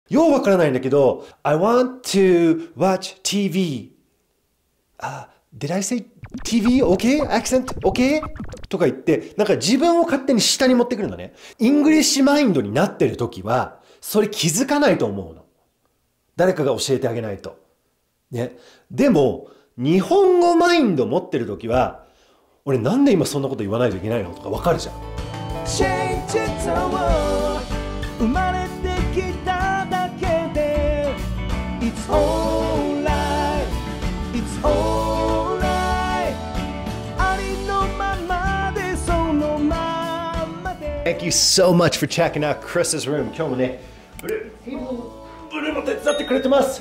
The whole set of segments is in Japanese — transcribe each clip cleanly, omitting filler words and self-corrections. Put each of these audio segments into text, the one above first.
ようわからないんだけど、I want to watch TV. Did I say TV? OK? Accent? OK? とか言って、なんか自分を勝手に下に持ってくるのね。イングリッシュマインドになってる時は、それ気づかないと思うの。誰かが教えてあげないと。ね。でも、日本語マインド持ってる時は、俺なんで今そんなこと言わないといけないのとかわかるじゃん。 Change it all 生まれてきただけで It's alright It's alright ありのままでそのままで Thank you so much for checking out Chris's room. 今日もね、ブルーも手伝ってくれてます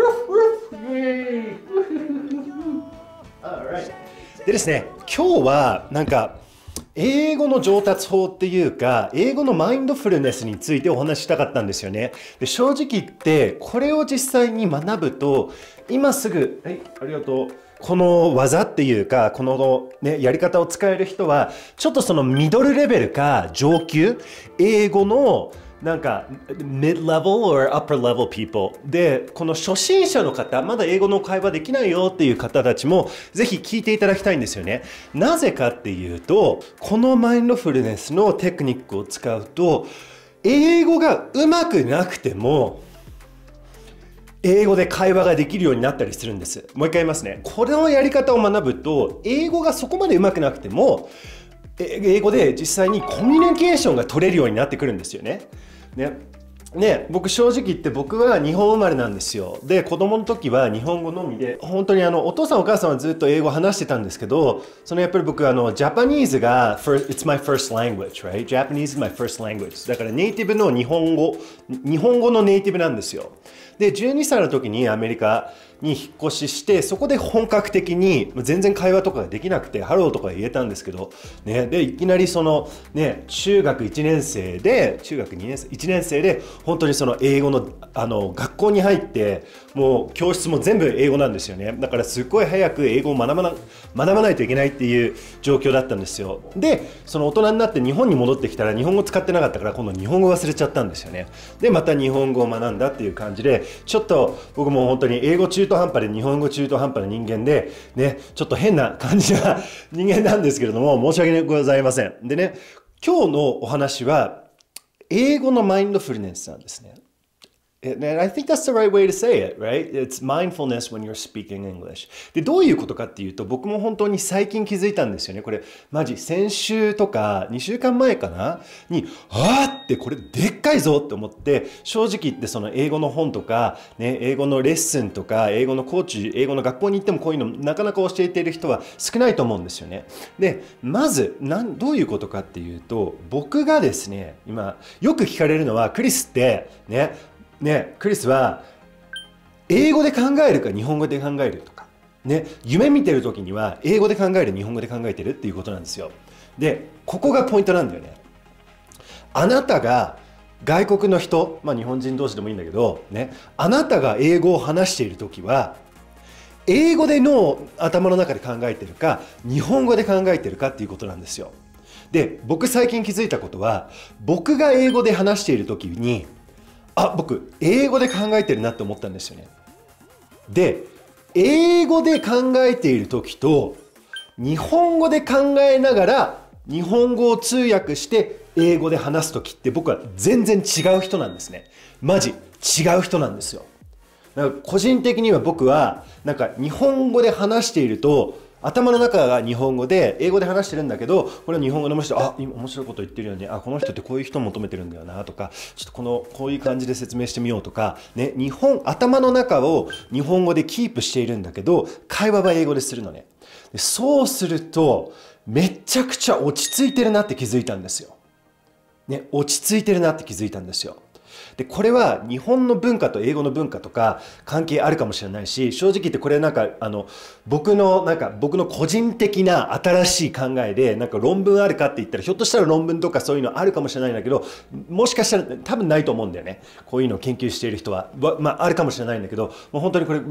。Alright. でですね、今日はなんか英語の上達法っていうか、英語のマインドフルネスについてお話ししたかったんですよね。で、正直言って、これを実際に学ぶと、今すぐ、はい、ありがとう。この技っていうか、このね、やり方を使える人は、ちょっとそのミドルレベルか上級、英語のなんか mid-level or upper-level people で、この初心者の方、まだ英語の会話できないよっていう方たちもぜひ聞いていただきたいんですよね。なぜかっていうと、このマインドフルネスのテクニックを使うと、英語が上手くなくても英語で会話ができるようになったりするんです。もう一回言いますね。このやり方を学ぶと、英語がそこまで上手くなくても英語で実際にコミュニケーションが取れるようになってくるんですよね。僕正直言って僕は日本生まれなんですよ。で、子供の時は日本語のみで、本当にお父さんお母さんはずっと英語話してたんですけど、やっぱり僕ジャパニーズがIt's my first language, right? Japanese is my first language. だからネイティブの日本語のネイティブなんですよ。で、12歳の時にアメリカに引っ越しして、そこで本格的に全然会話とかができなくて、ハローとか言えたんですけど、ね、で、いきなり中学1年生で、中学2年生、1年生で、本当に英語の、学校に入って、もう教室も全部英語なんですよね。だからすっごい早く英語を学ばないといけないっていう状況だったんですよ。で、大人になって日本に戻ってきたら、日本語使ってなかったから、今度日本語忘れちゃったんですよね。で、また日本語を学んだっていう感じで、ちょっと僕も本当に英語中途半端で日本語中途半端な人間で、ね、ちょっと変な感じな人間なんですけれども、申し訳ございません。でね、今日のお話は、英語のマインドフルネスなんですね。And I think that's the right way to say it, right? It's mindfulness when you're speaking English. で、どういうことかっていうと、僕も本当に最近気づいたんですよね。これ、マジ、先週とか2週間前かなに、ってこれでっかいぞって思って、正直言って英語の本とか、ね、英語のレッスンとか、英語のコーチ、英語の学校に行ってもこういうのなかなか教えている人は少ないと思うんですよね。で、まず、どういうことかっていうと、僕がですね、今、よく聞かれるのは、クリスって、クリスは英語で考えるか日本語で考えるとか、ね、夢見てる時には英語で考える日本語で考えてるっていうことなんですよ。で、ここがポイントなんだよね。あなたが外国の人、日本人同士でもいいんだけど、ね、あなたが英語を話している時は英語で頭の中で考えてるか日本語で考えてるかっていうことなんですよ。で、僕最近気づいたことは、僕が英語で話している時に僕、英語で考えてるなって思ったんですよね。で、英語で考えている時と、日本語で考えながら、日本語を通訳して英語で話す時って僕は全然違う人なんですね。マジ、違う人なんですよ。だから個人的には僕は、日本語で話していると、頭の中が日本語で英語で話してるんだけど、これを日本語でもして今面白いこと言ってるよね、この人ってこういう人を求めてるんだよなとか、ちょっとこういう感じで説明してみようとかね、頭の中を日本語でキープしているんだけど会話は英語でするのね。で、そうするとめちゃくちゃ落ち着いてるなって気づいたんですよ。ね、落ち着いてるなって気づいたんですよ。で、これは日本の文化と英語の文化とか関係あるかもしれないし、正直言ってこれ僕の個人的な新しい考えで論文あるかって言ったら、ひょっとしたら論文とかそういうのあるかもしれないんだけど、もしかしたら多分ないと思うんだよね。こういうのを研究している人はあるかもしれないんだけど、もう本当にこれ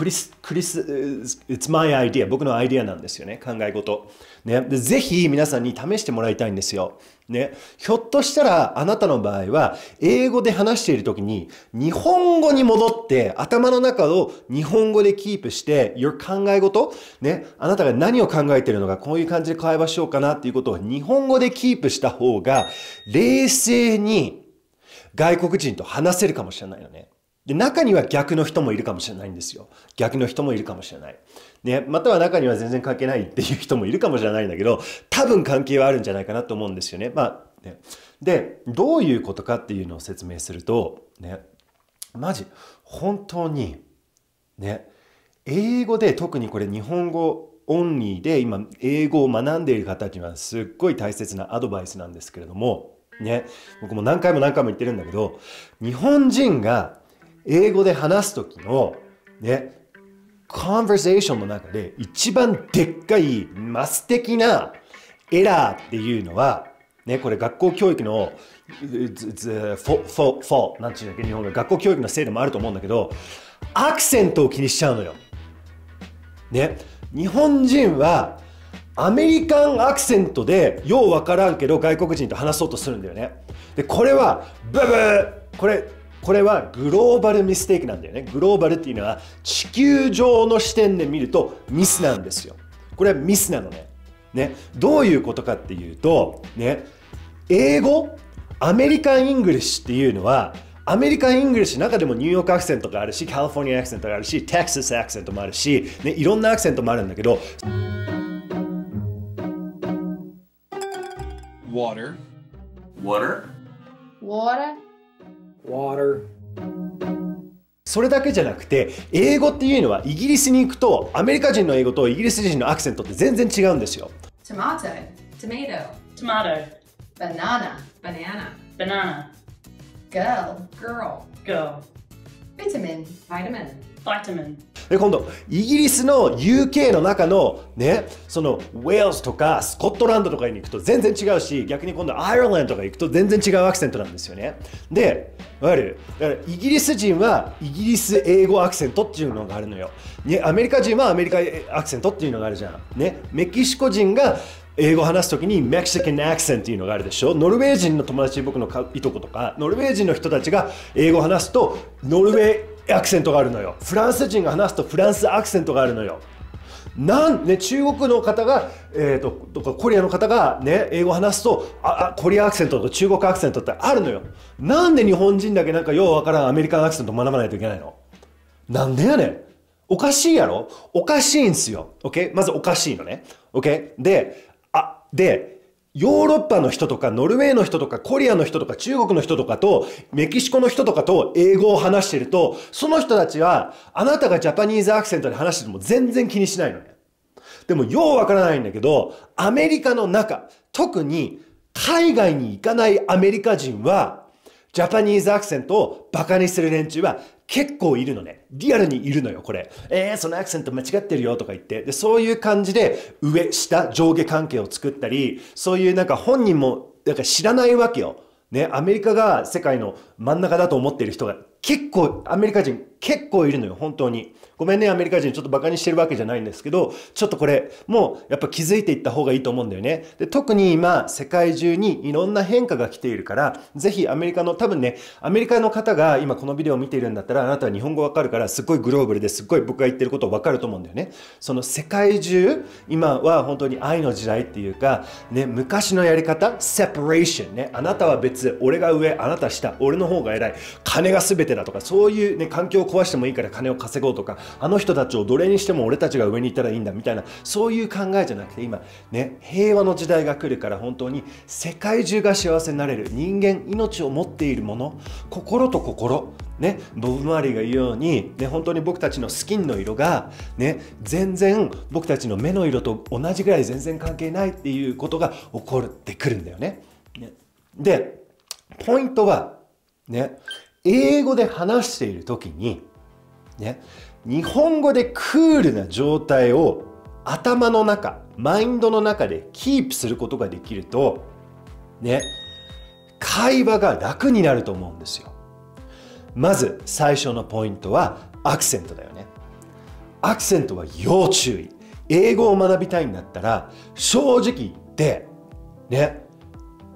It's my idea、僕のアイディアなんですよね、考え事ね。で、ぜひ皆さんに試してもらいたいんですよ。 ね、ひょっとしたらあなたの場合は英語で話している時に日本語に戻って頭の中を日本語でキープして your 考え事、ね、あなたが何を考えているのかこういう感じで会話しようかなっていうことを日本語でキープした方が冷静に外国人と話せるかもしれないよね。で、中には逆の人もいるかもしれないんですよ。逆の人もいるかもしれない。ね、または中には全然関係ないっていう人もいるかもしれないんだけど、多分関係はあるんじゃないかなと思うんですよね。ね。で、どういうことかっていうのを説明すると、ね、マジ、本当に、ね、英語で特にこれ日本語オンリーで今英語を学んでいる方にはすっごい大切なアドバイスなんですけれども、ね、僕も何回も言ってるんだけど、日本人が英語で話す時のね、コンバーセーションの中で一番でっかいマス的なエラーっていうのは、ね、これ学校教育のなんていうんだっけ、日本語学校教育のせいでもあると思うんだけど、アクセントを気にしちゃうのよ。ね、日本人はアメリカンアクセントでようわからんけど外国人と話そうとするんだよね。で、これはこれはグローバルミステイクなんだよね。グローバルっていうのは地球上の視点で見るとミスなんですよ。これはミスなのね。ね、どういうことかっていうと、ね、英語、アメリカン・イングリッシュっていうのは、アメリカン・イングリッシュの中でもニューヨークアクセントがあるし、カリフォルニアアクセントがあるし、テキサスアクセントもあるし、ね、いろんなアクセントもあるんだけど、 Water. Water. それだけじゃなくて、英語っていうのはイギリスに行くと、アメリカ人の英語とイギリス人のアクセントって全然違うんですよ。 Tomato, Tomato. banana, Banana. girl, Girl. vitamin, Vitamin. で、今度、イギリスの UK の中のね、そのウェールズとかスコットランドとかに行くと全然違うし、逆に今度アイルランドとか行くと全然違うアクセントなんですよね。で、わかる？だからイギリス人はイギリス英語アクセントっていうのがあるのよ。ね、アメリカ人はアメリカアクセントっていうのがあるじゃん。ね、メキシコ人が英語を話すときにメキシカンアクセントっていうのがあるでしょ。ノルウェー人の友達、僕のいとことか、ノルウェー人の人たちが英語を話すとノルウェーアクセントがあるのよ。フランス人が話すとフランスアクセントがあるのよ。ね、中国の方が、とかコリアの方がね、英語を話すとコリアアクセントと中国アクセントってあるのよ。なんで日本人だけなんかようわからんアメリカンアクセント学ばないといけないの？なんでやねん。おかしいやろ？おかしいんすよ。OK？ まずおかしいのね。OK？ で、ヨーロッパの人とかノルウェーの人とかコリアの人とか中国の人とかとメキシコの人とかと英語を話してると、その人たちはあなたがジャパニーズアクセントで話してても全然気にしないのね。でもようわからないんだけど、アメリカの中、特に海外に行かないアメリカ人はジャパニーズアクセントをバカにする連中は結構いるのね。リアルにいるのよ、これ。そのアクセント間違ってるよとか言って。で、そういう感じで上、下、上下関係を作ったり、そういうなんか本人もなんか知らないわけよ。ね、アメリカが世界の真ん中だと思っている人が結構、アメリカ人結構いるのよ、本当に。ごめんね、アメリカ人ちょっとバカにしてるわけじゃないんですけど、ちょっとこれ、もうやっぱ気づいていった方がいいと思うんだよね。で、特に今、世界中にいろんな変化が来ているから、ぜひアメリカの、多分ね、アメリカの方が今このビデオを見ているんだったら、あなたは日本語わかるから、すっごいグローバルですっごい僕が言ってることわかると思うんだよね。その世界中、今は本当に愛の時代っていうか、ね、昔のやり方、セパレーションね、あなたは別、俺が上、あなた下、俺の方が偉い、金が全てだとか、そういうね、環境を壊してもいいから金を稼ごうとか、あの人たちを奴隷にしても俺たちが上にいたらいいんだみたいな、そういう考えじゃなくて、今ね、平和の時代が来るから、本当に世界中が幸せになれる人間、命を持っているもの、心と心ね、ボブ・マーリーが言うように、ね、本当に僕たちのスキンの色が、ね、全然僕たちの目の色と同じぐらい全然関係ないっていうことが起こってくるんだよね。で、ポイントは、ね、英語で話しているときに、ね、日本語でクールな状態を頭の中、マインドの中でキープすることができると、ね、会話が楽になると思うんですよ。まず最初のポイントはアクセントだよね。アクセントは要注意。英語を学びたいんだったら正直言ってね、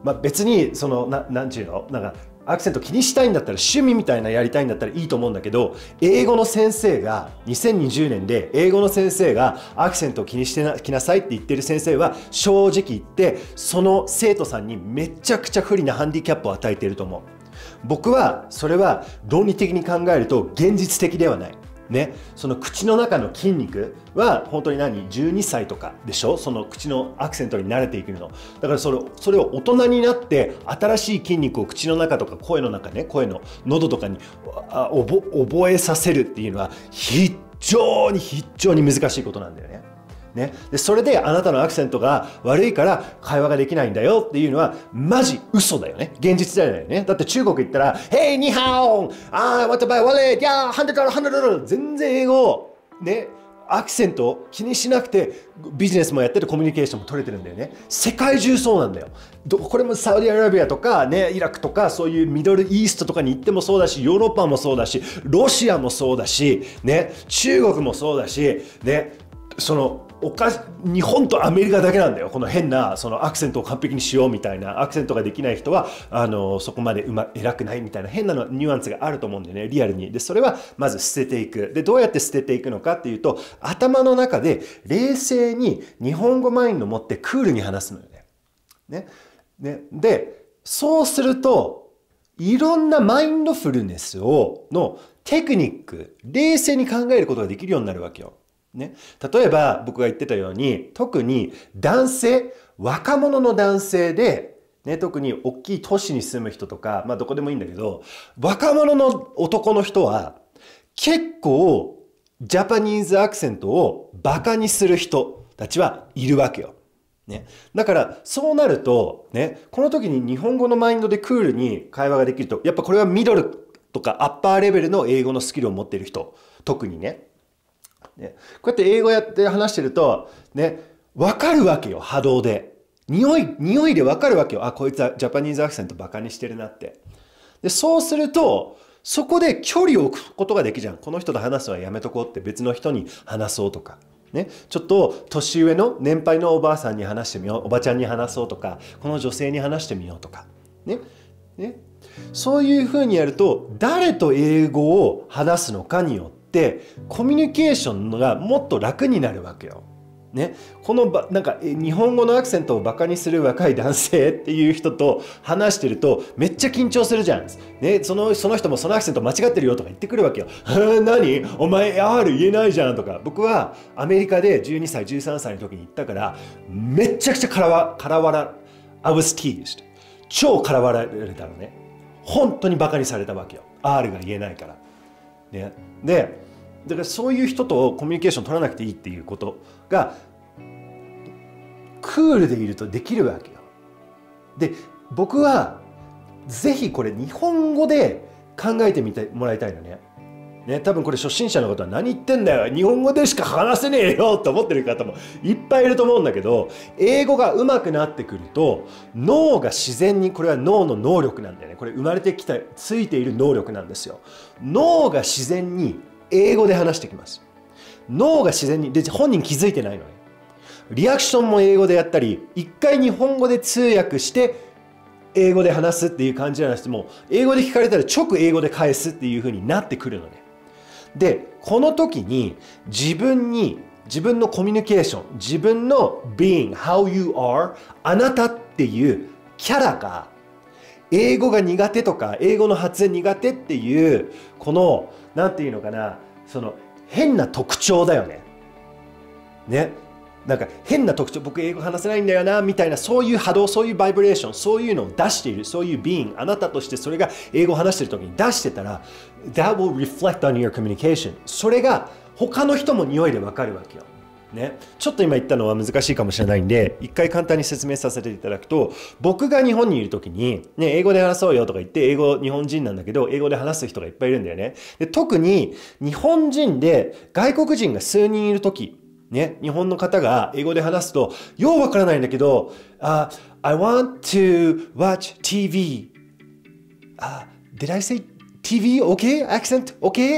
別になんていうの、なんかアクセント気にしたいんだったら趣味みたいなやりたいんだったらいいと思うんだけど、英語の先生が2020年で英語の先生がアクセントを気にしてきなさいって言ってる先生は正直言ってその生徒さんにめちゃくちゃ不利なハンディキャップを与えていると思う。僕はそれは論理的に考えると現実的ではない。ね、その口の中の筋肉は本当に12歳とかでしょ、その口のアクセントに慣れていくの。だからそれを大人になって新しい筋肉を口の中とか声の中ね、声の喉とかに覚えさせるっていうのは非常に難しいことなんだよね。でそれであなたのアクセントが悪いから会話ができないんだよっていうのはマジ嘘だよね。現実だよね。だって中国行ったら「Hey ニハオン、what about wallet、yeah $100、全然英語ね、アクセント気にしなくてビジネスもやっててコミュニケーションも取れてるんだよね。世界中そうなんだよ。これもサウジアラビアとかね、イラクとかそういうミドルイーストとかに行ってもそうだし、ヨーロッパもそうだし、ロシアもそうだしね、中国もそうだしね、日本とアメリカだけなんだよ、この変なアクセントを完璧にしようみたいな。アクセントができない人はそこまで偉くないみたいな変なニュアンスがあると思うんだよね、リアルに。でそれはまず捨てていく。でどうやって捨てていくのかっていうと、頭の中で冷静に日本語マインドを持ってクールに話すのよね。でそうするといろんなマインドフルネスのテクニック、冷静に考えることができるようになるわけよ。例えば僕が言ってたように、特に男性、若者の男性で、特に大きい都市に住む人とか、どこでもいいんだけど、若者の男の人は結構ジャパニーズアクセントをバカにする人たちはいるわけよ。だからそうなると、この時に日本語のマインドでクールに会話ができると、やっぱこれはミドルとかアッパーレベルの英語のスキルを持っている人、特にね。こうやって英語やって話してると分かるわけよ、波動で。匂いで分かるわけよ。こいつはジャパニーズアクセントバカにしてるなって。でそうするとそこで距離を置くことができるじゃん。この人と話すのはやめとこうって、別の人に話そうとかちょっと年上の年配のおばあさんに話してみよう、おばちゃんに話そうとか、この女性に話してみようとかそういうふうにやると、誰と英語を話すのかによってコミュニケーションがもっと楽になるわけよ。この日本語のアクセントをバカにする若い男性っていう人と話してるとめっちゃ緊張するじゃん。その人もそのアクセント間違ってるよとか言ってくるわけよ。何お前 R 言えないじゃんとか。僕はアメリカで12歳13歳の時に行ったから、めちゃくちゃからわら I was teased。 超からわられたのね。本当にバカにされたわけよ、 R が言えないから。でだからそういう人とコミュニケーション取らなくていいっていうことがクールでいるとできるわけよ。で僕はぜひこれ日本語で考えてみてもらいたいのね。多分これ初心者の方は何言ってんだよ、日本語でしか話せねえよと思ってる方もいっぱいいると思うんだけど、英語が上手くなってくると脳が自然に、これは脳の能力なんだよね。これ生まれてきたついている能力なんですよ。脳が自然に英語で話してきます。脳が自然に、で本人気づいてないのね。リアクションも英語でやったり、一回日本語で通訳して英語で話すっていう感じじゃなくても、英語で聞かれたら直英語で返すっていう風になってくるのね。でこの時に自分のコミュニケーション、自分の being, how you are、 あなたっていうキャラが英語が苦手とか英語の発音苦手っていうこのなんていうのかな、その変な特徴だよね。なんか変な特徴、僕英語話せないんだよなみたいな、そういう波動、そういうバイブレーション、そういうのを出している、そういう being、 あなたとしてそれが英語を話している時に出してたら that will reflect on your communication。 それが他の人も匂いでわかるわけよ。ちょっと今言ったのは難しいかもしれないんで一回簡単に説明させていただくと、僕が日本にいる時に、英語で話そうよとか言って、英語日本人なんだけど英語で話す人がいっぱいいるんだよね。で特に日本人で外国人が数人いる時、日本の方が英語で話すとようわからないんだけど、I want to watch TV。Did I say TV? Okay? Accent? Okay?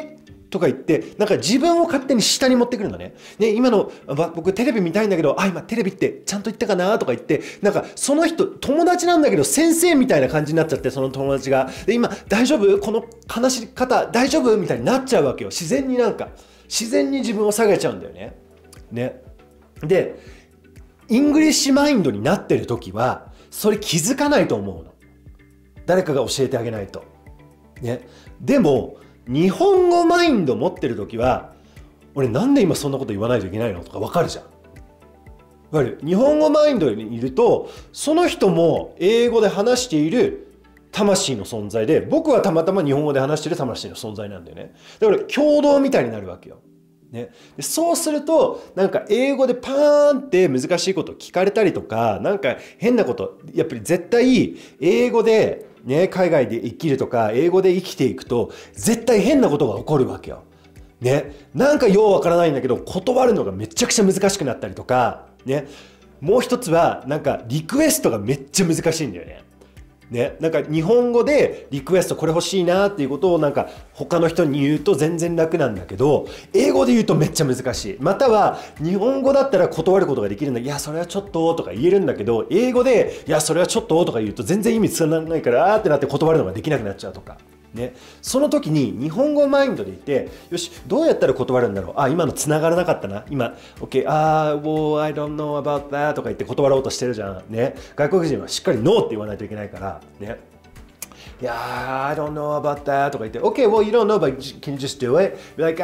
とか言って、なんか自分を勝手に下に持ってくるのね。ね、今の、僕テレビ見たいんだけど、今テレビってちゃんと言ったかなとか言って、なんかその人、友達なんだけど先生みたいな感じになっちゃって、その友達が。で、今、大丈夫？この話し方、大丈夫？みたいになっちゃうわけよ。自然に自分を下げちゃうんだよね。ね。で、イングリッシュマインドになってる時は、それ気づかないと思うの。誰かが教えてあげないと。ね。でも、日本語マインド持ってる時は、俺なんで今そんなこと言わないといけないのとか分かるじゃん。分かる？日本語マインドにいると、その人も英語で話している魂の存在で、僕はたまたま日本語で話している魂の存在なんだよね。だから共同みたいになるわけよ。ね、でそうするとなんか英語でパーンって難しいこと聞かれたりとか、なんか変なこと、やっぱり絶対英語でね、海外で生きるとか英語で生きていくと絶対変なことが起こるわけよ。ね、なんかようわからないんだけど断るのがめちゃくちゃ難しくなったりとか、ね、もう一つはなんかリクエストがめっちゃ難しいんだよね。ね、なんか日本語でリクエストこれ欲しいなっていうことをなんか他の人に言うと全然楽なんだけど、英語で言うとめっちゃ難しい。または日本語だったら断ることができるんだ。いやそれはちょっととか言えるんだけど、英語でいやそれはちょっととか言うと全然意味つながらないからってなって断るのができなくなっちゃうとか。ね、その時に日本語マインドでいて、よしどうやったら断るんだろう、今のつながらなかったな、今 OK well I don't know about that とか言って断ろうとしてるじゃんね。外国人はしっかり No って言わないといけないからね。いや I don't know about that とか言って OK well you don't know but can you just do it? Be like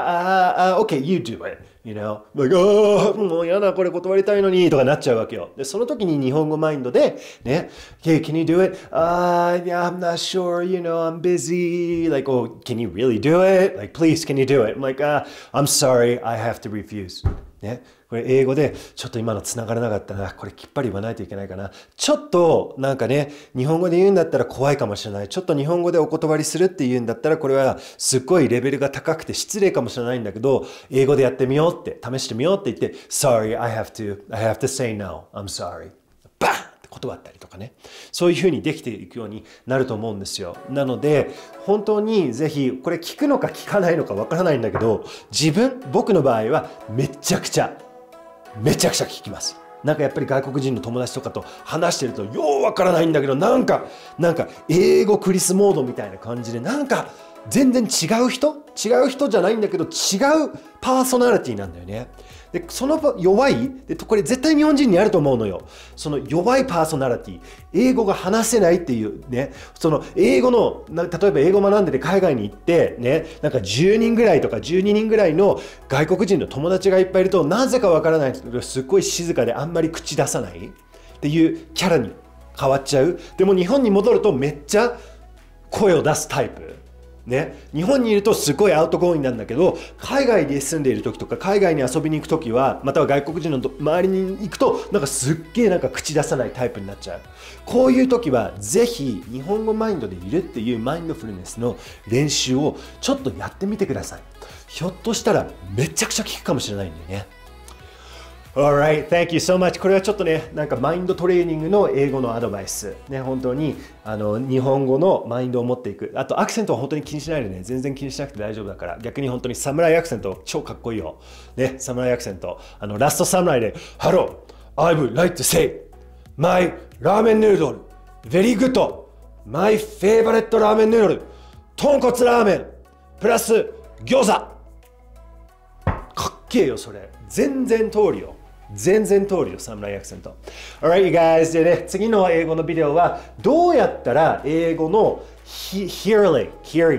OK you do it you know like もうやだこれ断りたいのにとかなっちゃうわけよ。でその時に日本語マインドでね Hey can you do it? Yeah I'm not sure you know I'm busy like oh can you really do it? Like please can you do it? I'm like I'm sorry I have to refuse ね。これ英語でちょっと今のつながらなかったな、これきっぱり言わないといけないかな、ちょっとなんかね日本語で言うんだったら怖いかもしれない、ちょっと日本語でお断りするって言うんだったらこれはすっごいレベルが高くて失礼かもしれないんだけど、英語でやってみようって試してみようって言って Sorry I have to say no I'm sorry バーンって断ったりとかね、そういう風にできていくようになると思うんですよ。なので本当にぜひこれ聞くのか聞かないのかわからないんだけど、僕の場合はめちゃくちゃ聞きます。なんかやっぱり外国人の友達とかと話してるとようわからないんだけど、なんか英語クリスモードみたいな感じでなんか全然違う人じゃないんだけど違うパーソナリティなんだよね。でその弱いでこれ絶対日本人にあると思うのよ。その弱いパーソナリティ、英語が話せないっていうね、その英語の例えば英語学んでて海外に行ってね、なんか10人ぐらいとか12人ぐらいの外国人の友達がいっぱいいると、なぜかわからないけどすっごい静かであんまり口出さないっていうキャラに変わっちゃう。でも日本に戻るとめっちゃ声を出すタイプね、日本にいるとすごいアウトゴーインなんだけど、海外で住んでいる時とか海外に遊びに行く時は、または外国人の周りに行くとなんかすっげえなんか口出さないタイプになっちゃう。こういう時はぜひ日本語マインドでいるっていうマインドフルネスの練習をちょっとやってみてください。ひょっとしたらめちゃくちゃ効くかもしれないんだよね。Alright, thank you so much. これはちょっとね、なんかマインドトレーニングの英語のアドバイス。ね、本当に日本語のマインドを持っていく。あとアクセントは本当に気にしないでね、全然気にしなくて大丈夫だから。逆に本当にサムライアクセント超かっこいいよ。ね、サムライアクセント。ラストサムライで Hello, I would like to say my ramen noodle very good. My favorite ramen noodle 豚骨ラーメンプラス餃子。かっけえよそれ。全然通るよ。サムライアクセント。Alright, you guys. でね、次の英語のビデオはどうやったら英語のhearing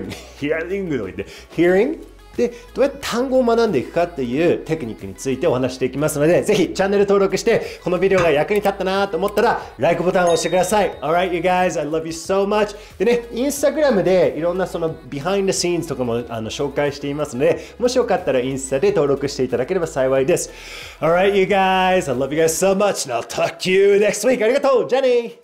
でどうやって単語を学んでいくかっていうテクニックについてお話していきますので、ぜひチャンネル登録してこのビデオが役に立ったなと思ったら LIKE ボタンを押してください。Alright, you guys. I love you so much. でね、インスタグラムでいろんなその behind the scenes とかも紹介していますので、もしよかったらインスタで登録していただければ幸いです。Alright, you guys. I love you guys so much. And I'll talk to you next week. ありがとう。じゃあね。